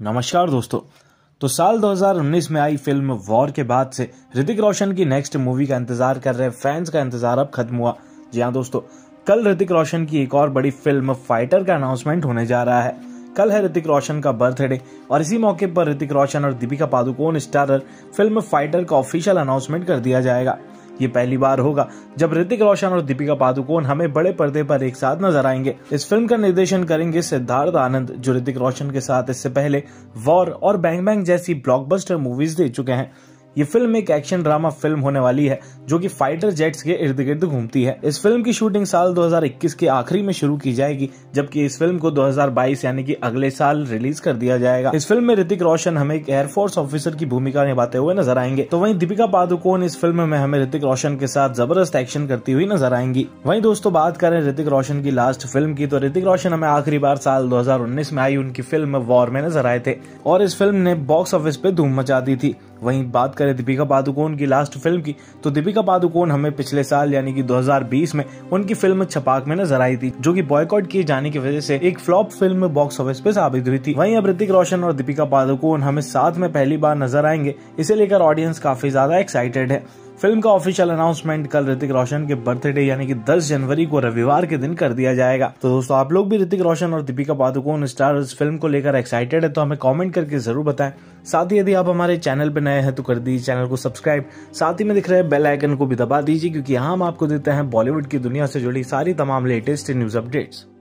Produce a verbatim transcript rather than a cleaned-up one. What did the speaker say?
नमस्कार दोस्तों। तो साल दो हज़ार उन्नीस में आई फिल्म वॉर के बाद से ऋतिक रोशन की नेक्स्ट मूवी का इंतजार कर रहे फैंस का इंतजार अब खत्म हुआ। जी हाँ दोस्तों, कल ऋतिक रोशन की एक और बड़ी फिल्म फाइटर का अनाउंसमेंट होने जा रहा है। कल है ऋतिक रोशन का बर्थडे और इसी मौके पर ऋतिक रोशन और Deepika Padukone starrer film Fighter का ऑफिशियल अनाउंसमेंट कर दिया जाएगा। ये पहली बार होगा जब ऋतिक रोशन और दीपिका पादुकोण हमें बड़े पर्दे पर एक साथ नजर आएंगे। इस फिल्म का निर्देशन करेंगे सिद्धार्थ आनंद, जो ऋतिक रोशन के साथ इससे पहले वॉर और बैंग बैंग जैसी ब्लॉकबस्टर मूवीज दे चुके हैं। ये फिल्म एक एक्शन ड्रामा फिल्म होने वाली है जो कि फाइटर जेट्स के इर्द गिर्द घूमती है। इस फिल्म की शूटिंग साल दो हज़ार इक्कीस के आखिरी में शुरू की जाएगी, जबकि इस फिल्म को दो हज़ार बाईस यानी कि अगले साल रिलीज कर दिया जाएगा। इस फिल्म में ऋतिक रोशन हमें एक एयरफोर्स ऑफिसर की भूमिका निभाते हुए नजर आएंगे, तो वहीं दीपिका पादुकोण इस फिल्म में हमें ऋतिक रोशन के साथ जबरदस्त एक्शन करती हुई नजर आएंगी। वहीं दोस्तों, बात करें ऋतिक रोशन की लास्ट फिल्म की, तो ऋतिक रोशन हमें आखिरी बार साल दो हज़ार उन्नीस में आई उनकी फिल्म वॉर में नजर आए थे और इस फिल्म ने बॉक्स ऑफिस पे धूम मचा दी थी। वहीं बात करें दीपिका पादुकोण की लास्ट फिल्म की, तो दीपिका पादुकोण हमें पिछले साल यानी कि दो हज़ार बीस में उनकी फिल्म छपाक में नजर आई थी, जो कि बॉयकॉट किए जाने की वजह से एक फ्लॉप फिल्म बॉक्स ऑफिस पे साबित हुई थी। वहीं अब ऋतिक रोशन और दीपिका पादुकोण हमें साथ में पहली बार नजर आएंगे, इसे लेकर ऑडियंस काफी ज्यादा एक्साइटेड है। फिल्म का ऑफिशियल अनाउंसमेंट कल ऋतिक रोशन के बर्थडे यानी कि दस जनवरी को रविवार के दिन कर दिया जाएगा। तो दोस्तों, आप लोग भी ऋतिक रोशन और दीपिका पादुकोण स्टार इस फिल्म को लेकर एक्साइटेड है तो हमें कमेंट करके जरूर बताएं। साथ ही यदि आप हमारे चैनल पर नए हैं तो कर दीजिए चैनल को सब्सक्राइब, साथ ही में दिख रहे बेल आइकन को भी दबा दीजिए, क्योंकि यहाँ हम आपको देते हैं बॉलीवुड की दुनिया से जुड़ी सारी तमाम लेटेस्ट न्यूज अपडेट्स।